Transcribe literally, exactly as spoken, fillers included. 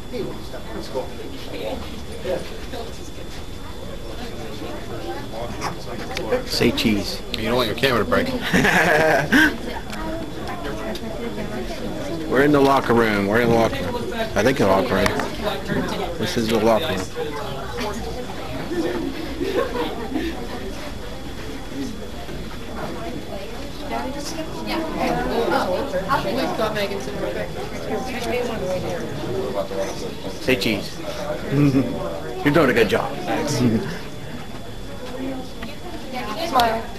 That's cool. Say cheese. You don't want your camera to break. We're in the locker room. We're in the locker room. I think the locker room. This is the locker room. Say cheese. You're doing a good job. Smile.